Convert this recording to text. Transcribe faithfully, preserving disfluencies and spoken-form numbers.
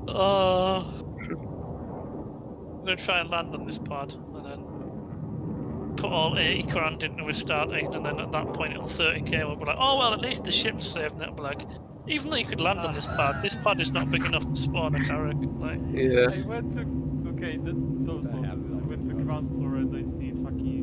Uh, I'm gonna try and land on this pad, and then put all eighty grand into restarting, and then at that point it'll thirty K, and we'll be like, oh well, at least the ship's safe, and it'll be like, even though you could land on this pad, this pad is not big enough to spawn a carrack. Like, yeah. I went to okay, the, those ones. I went to ground floor and I see fucking